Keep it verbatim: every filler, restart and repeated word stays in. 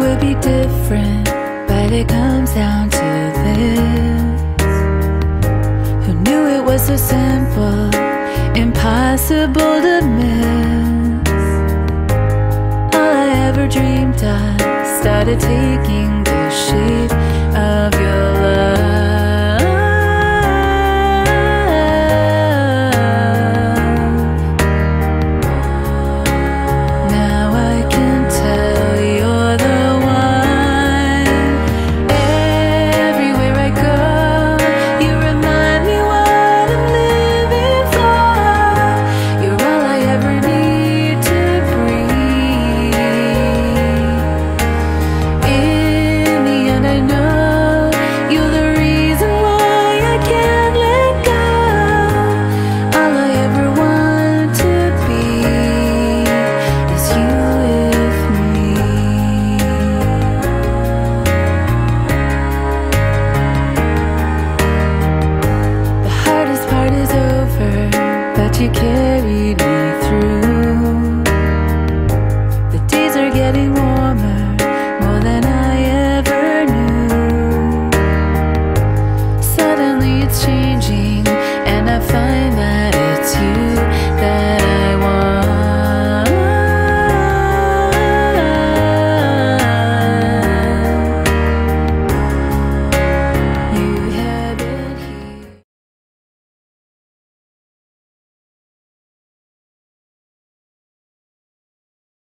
would be different, but it comes down to this. Who knew it was so simple, impossible to miss? All I ever dreamed of started taking the shape of your love.